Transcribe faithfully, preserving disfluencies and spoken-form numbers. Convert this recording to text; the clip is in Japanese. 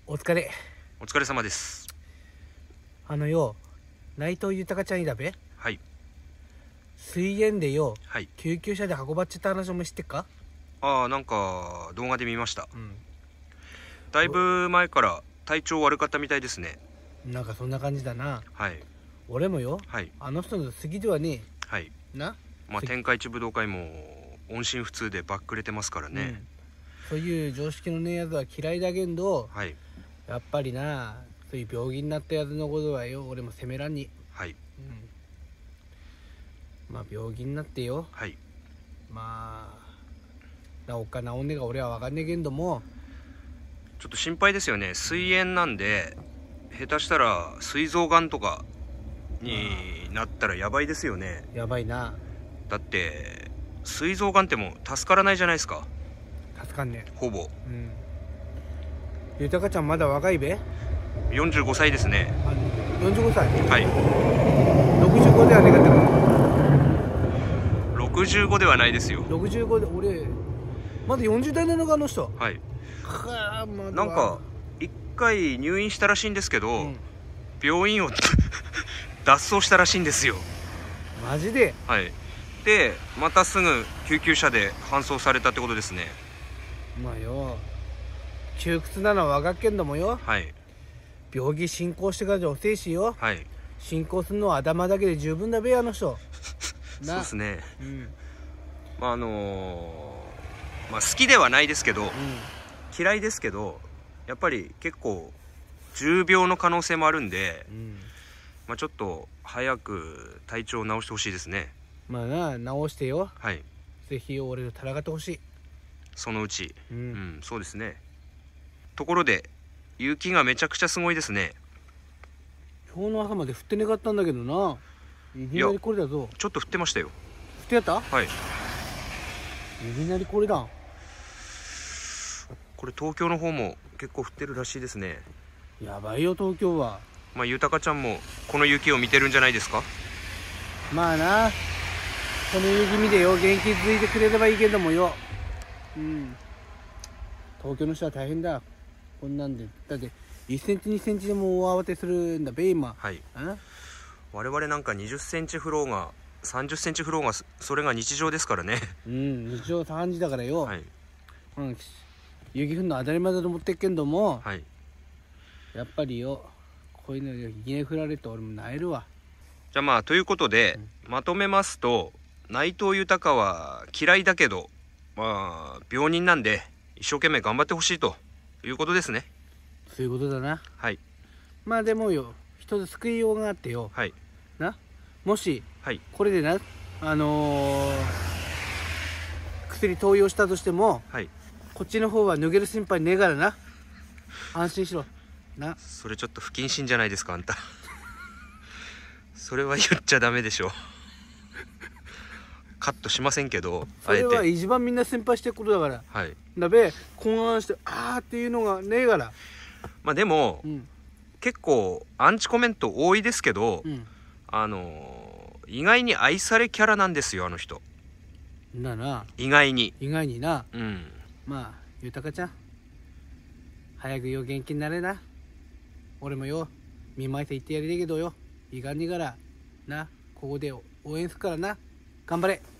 お疲れ。 お疲れ様です。 あのよ、内藤豊ちゃんいだべ。 はい。 水源でよ、 はい。 救急車で運ばっちゃった話も知ってっか？ ああ、なんか動画で見ました。 うん。 だいぶ前から体調悪かったみたいですね。 なんかそんな感じだな。 はい。 俺もよ、 はい。 あの人の好きではねはい。 え。な。 まあ天下一武道会も音信不通でバックれてますからね。 うん、そういう常識のねえやつは嫌いだけど、 はい。 やっぱりな、そういう病気になったやつのことはよ、俺も責めらんに。 はい。 うん。まあ病気になってよ。 はい。 まあ、治っか治んねえか俺は分かんねえけんども、 ちょっと心配ですよね。膵炎なんで、下手したら膵臓がんとかになったらやばいですよね。 やばいな。 だって膵臓がんってもう助からないじゃないですか。 助かんねえ。 ほぼ。 うん。豊ちゃんまだ若いべ？ よんじゅうごさいですね。 あ、よんじゅうごさい。 はい。 ろくじゅうごではねえかったろくじゅうごではないですよ。 ろくじゅうごで、俺まだよんじゅう代なのかあの人。 はい。 はあ、まだなんか一回入院したらしいんですけど、うん、病院を脱走したらしいんですよ。 マジで？ はい。でまたすぐ救急車で搬送されたってことですね。 まあよ、窮屈なのは分かっけんどもよ、 はい、 病気進行してからじゃ遅いしよ、 はい、 進行するのは頭だけで十分だべあの人そうですね、 うん、 まああのー、まあ好きではないですけど、うん、嫌いですけど、やっぱり結構重病の可能性もあるんで、うん、まあちょっと早く体調を治してほしいですね。 まあな、治してよ、 はい、 ぜひ俺と戦ってほしい。 そのうち、うん、うん、そうですね。ところで雪がめちゃくちゃすごいですね。 今日の朝まで降ってねかったんだけどな。いきなりこれだぞ。 ちょっと降ってましたよ。 降ってやった？はい。いきなりこれだ。 これ東京の方も結構降ってるらしいですね。 やばいよ東京は。 まあ豊ちゃんもこの雪を見てるんじゃないですか。 まあな、この雪見でよ、元気づいてくれればいいけどもよ。うん、東京の人は大変だこんなんで。だっていっセンチにセンチでも大慌てするんだべ今。 はい。我々なんかにじゅっセンチ降ろうがさんじゅっセンチ降ろうがそれが日常ですからね。 うん、日常茶飯事だからよ、はい、うん、雪降るの当たり前だと思ってっけんども、はい、やっぱりよ、こういうのいきなり降られると俺も萎えるわ。 じゃあまあということで、うん、まとめますと、内藤豊は嫌いだけどまあ病人なんで一生懸命頑張ってほしいということですね。 そういうことだな。 はい。 まあでもよ、一つ救いようがあってよ、はい、な、もし、はい、これでな、あのー、薬投与したとしても、はい、こっちの方は脱げる心配ねえからな。安心しろな。 それちょっと不謹慎じゃないですかあんた。それは言っちゃダメでしょ。カットしませんけど、 それは一番みんな心配してることだから、はい、だべ混乱してあーっていうのがねえから。 まあでも、うん、結構アンチコメント多いですけど、うん、あのー、意外に愛されキャラなんですよあの人。 だな。 意外に意外にな。 うん。 まあ豊ちゃん早くよ元気になれな。俺もよ見舞いて言ってやりたいけどよ、いかんにからな、ここで応援するからな。頑張れ。